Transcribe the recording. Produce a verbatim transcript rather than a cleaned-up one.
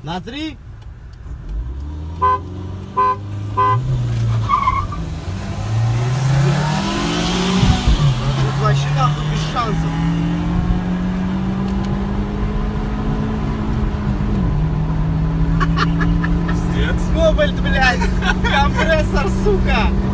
На три. Тут вообще нахуй без шансов. Пиздец. Кобальт, блядь! Компрессор, сука!